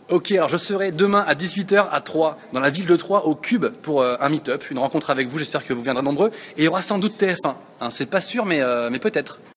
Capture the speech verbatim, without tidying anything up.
Ok, alors je serai demain à dix-huit heures à Troyes, dans la ville de Troyes, au Cube, pour euh, un meet-up, une rencontre avec vous. J'espère que vous viendrez nombreux. Et il y aura sans doute T F un. Hein, c'est pas sûr, mais, euh, mais peut-être.